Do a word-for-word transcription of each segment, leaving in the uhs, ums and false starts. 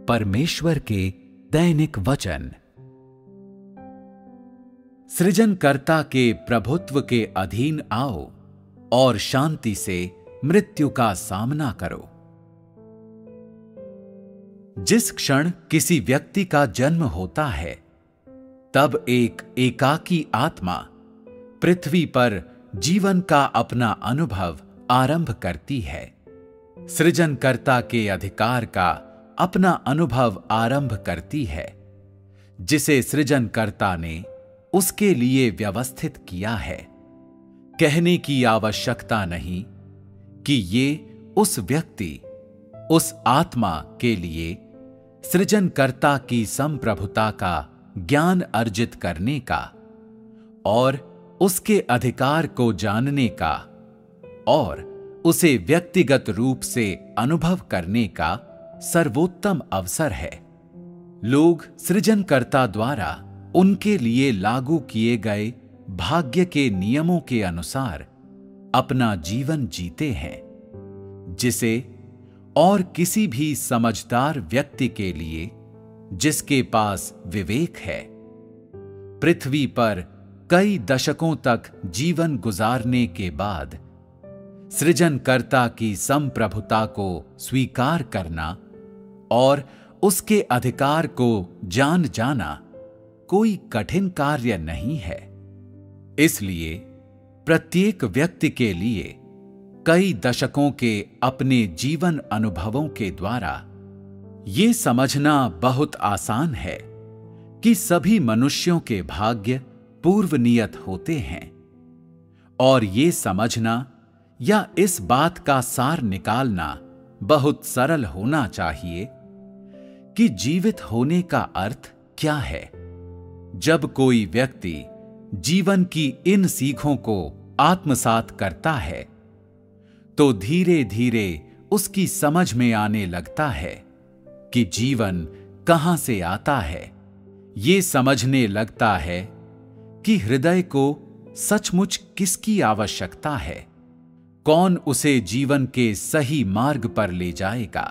परमेश्वर के दैनिक वचन। सृजनकर्ता के प्रभुत्व के अधीन आओ और शांति से मृत्यु का सामना करो। जिस क्षण किसी व्यक्ति का जन्म होता है, तब एक एकाकी आत्मा पृथ्वी पर जीवन का अपना अनुभव आरंभ करती है। सृजनकर्ता के अधिकार का अपना अनुभव आरंभ करती है, जिसे सृजनकर्ता ने उसके लिए व्यवस्थित किया है। कहने की आवश्यकता नहीं कि ये उस व्यक्ति, उस आत्मा के लिए सृजनकर्ता की संप्रभुता का ज्ञान अर्जित करने का और उसके अधिकार को जानने का और उसे व्यक्तिगत रूप से अनुभव करने का सर्वोत्तम अवसर है। लोग सृजनकर्ता द्वारा उनके लिए लागू किए गए भाग्य के नियमों के अनुसार अपना जीवन जीते हैं, जिसे और किसी भी समझदार व्यक्ति के लिए, जिसके पास विवेक है, पृथ्वी पर कई दशकों तक जीवन गुजारने के बाद सृजनकर्ता की संप्रभुता को स्वीकार करना और उसके अधिकार को जान जाना कोई कठिन कार्य नहीं है। इसलिए प्रत्येक व्यक्ति के लिए कई दशकों के अपने जीवन अनुभवों के द्वारा ये समझना बहुत आसान है कि सभी मनुष्यों के भाग्य पूर्व नियत होते हैं, और ये समझना या इस बात का सार निकालना बहुत सरल होना चाहिए कि जीवित होने का अर्थ क्या है। जब कोई व्यक्ति जीवन की इन सीखों को आत्मसात करता है, तो धीरे धीरे उसकी समझ में आने लगता है कि जीवन कहां से आता है। ये समझने लगता है कि हृदय को सचमुच किसकी आवश्यकता है, कौन उसे जीवन के सही मार्ग पर ले जाएगा,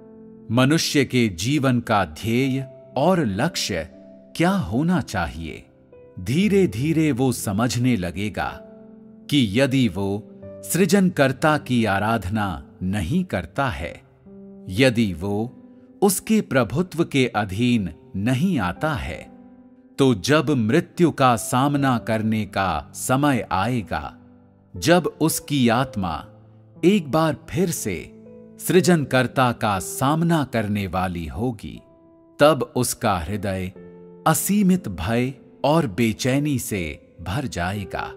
मनुष्य के जीवन का ध्येय और लक्ष्य क्या होना चाहिए। धीरे धीरे वो समझने लगेगा कि यदि वो सृजनकर्ता की आराधना नहीं करता है, यदि वो उसके प्रभुत्व के अधीन नहीं आता है, तो जब मृत्यु का सामना करने का समय आएगा, जब उसकी आत्मा एक बार फिर से सृजनकर्ता का सामना करने वाली होगी, तब उसका हृदय असीमित भय और बेचैनी से भर जाएगा।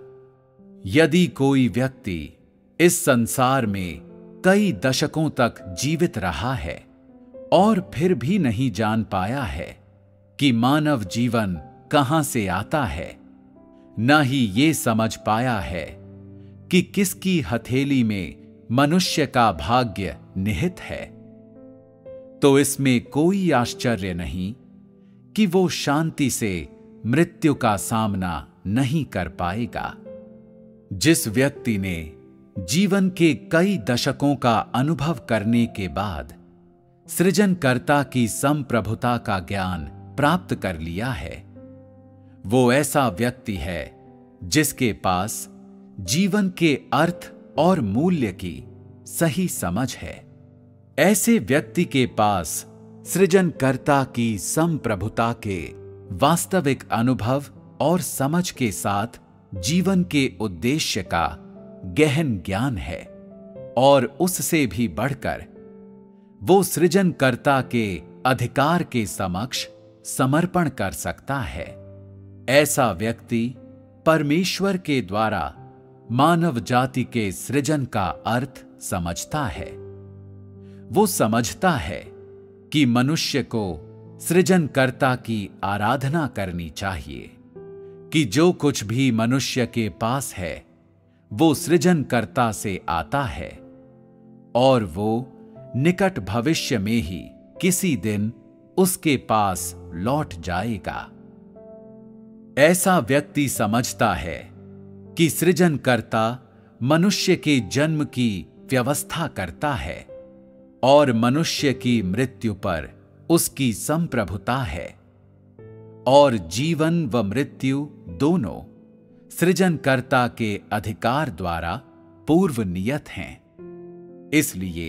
यदि कोई व्यक्ति इस संसार में कई दशकों तक जीवित रहा है और फिर भी नहीं जान पाया है कि मानव जीवन कहां से आता है, न ही ये समझ पाया है कि किसकी हथेली में मनुष्य का भाग्य निहित है, तो इसमें कोई आश्चर्य नहीं कि वो शांति से मृत्यु का सामना नहीं कर पाएगा। जिस व्यक्ति ने जीवन के कई दशकों का अनुभव करने के बाद सृजनकर्ता की संप्रभुता का ज्ञान प्राप्त कर लिया है, वो ऐसा व्यक्ति है जिसके पास जीवन के अर्थ और मूल्य की सही समझ है। ऐसे व्यक्ति के पास सृजनकर्ता की संप्रभुता के वास्तविक अनुभव और समझ के साथ जीवन के उद्देश्य का गहन ज्ञान है, और उससे भी बढ़कर वो सृजनकर्ता के अधिकार के समक्ष समर्पण कर सकता है। ऐसा व्यक्ति परमेश्वर के द्वारा मानव जाति के सृजन का अर्थ समझता है। वो समझता है कि मनुष्य को सृजनकर्ता की आराधना करनी चाहिए, कि जो कुछ भी मनुष्य के पास है वो सृजनकर्ता से आता है, और वो निकट भविष्य में ही किसी दिन उसके पास लौट जाएगा। ऐसा व्यक्ति समझता है कि सृजनकर्ता मनुष्य के जन्म की व्यवस्था करता है और मनुष्य की मृत्यु पर उसकी संप्रभुता है और जीवन व मृत्यु दोनों सृजनकर्ता के अधिकार द्वारा पूर्व नियत हैं। इसलिए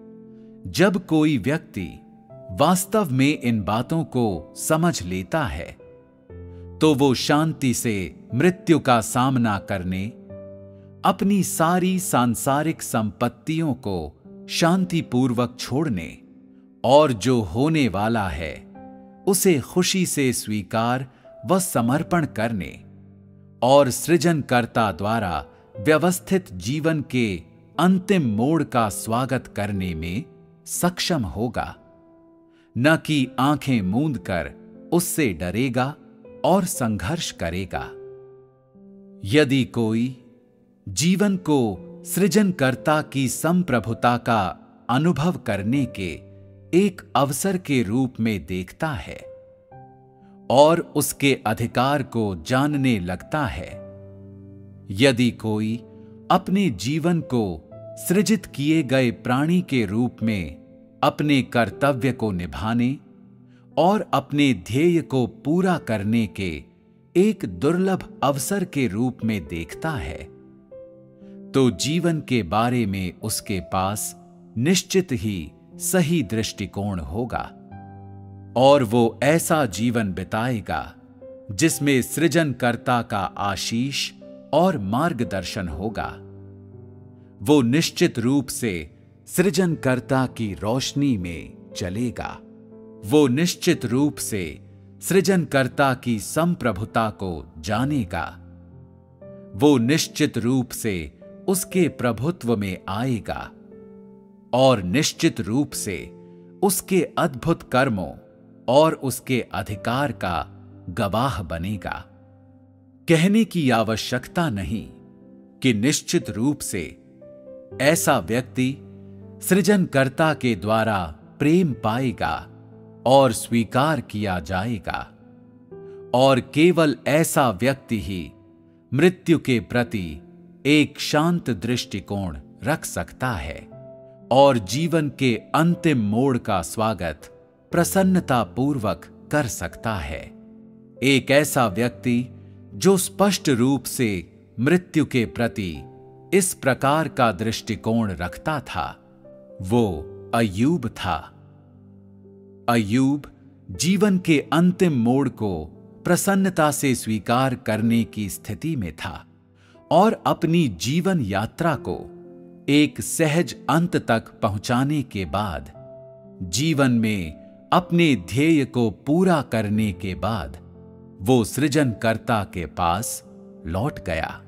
जब कोई व्यक्ति वास्तव में इन बातों को समझ लेता है तो वो शांति से मृत्यु का सामना करने, अपनी सारी सांसारिक संपत्तियों को शांतिपूर्वक छोड़ने और जो होने वाला है उसे खुशी से स्वीकार व समर्पण करने और सृजनकर्ता द्वारा व्यवस्थित जीवन के अंतिम मोड़ का स्वागत करने में सक्षम होगा, न कि आंखें मूंद कर उससे डरेगा और संघर्ष करेगा। यदि कोई जीवन को सृजनकर्ता की संप्रभुता का अनुभव करने के एक अवसर के रूप में देखता है और उसके अधिकार को जानने लगता है, यदि कोई अपने जीवन को सृजित किए गए प्राणी के रूप में अपने कर्तव्य को निभाने और अपने ध्येय को पूरा करने के एक दुर्लभ अवसर के रूप में देखता है, तो जीवन के बारे में उसके पास निश्चित ही सही दृष्टिकोण होगा और वो ऐसा जीवन बिताएगा जिसमें सृजनकर्ता का आशीष और मार्गदर्शन होगा। वो निश्चित रूप से सृजनकर्ता की रोशनी में चलेगा। वो निश्चित रूप से सृजनकर्ता की संप्रभुता को जानेगा। वो निश्चित रूप से उसके प्रभुत्व में आएगा और निश्चित रूप से उसके अद्भुत कर्मों और उसके अधिकार का गवाह बनेगा। कहने की आवश्यकता नहीं कि निश्चित रूप से ऐसा व्यक्ति सृजनकर्ता के द्वारा प्रेम पाएगा और स्वीकार किया जाएगा और केवल ऐसा व्यक्ति ही मृत्यु के प्रति एक शांत दृष्टिकोण रख सकता है और जीवन के अंतिम मोड़ का स्वागत प्रसन्नतापूर्वक कर सकता है। एक ऐसा व्यक्ति जो स्पष्ट रूप से मृत्यु के प्रति इस प्रकार का दृष्टिकोण रखता था, वो अय्यूब था। अय्यूब जीवन के अंतिम मोड़ को प्रसन्नता से स्वीकार करने की स्थिति में था और अपनी जीवन यात्रा को एक सहज अंत तक पहुंचाने के बाद, जीवन में अपने ध्येय को पूरा करने के बाद, वो सृजनकर्ता के पास लौट गया।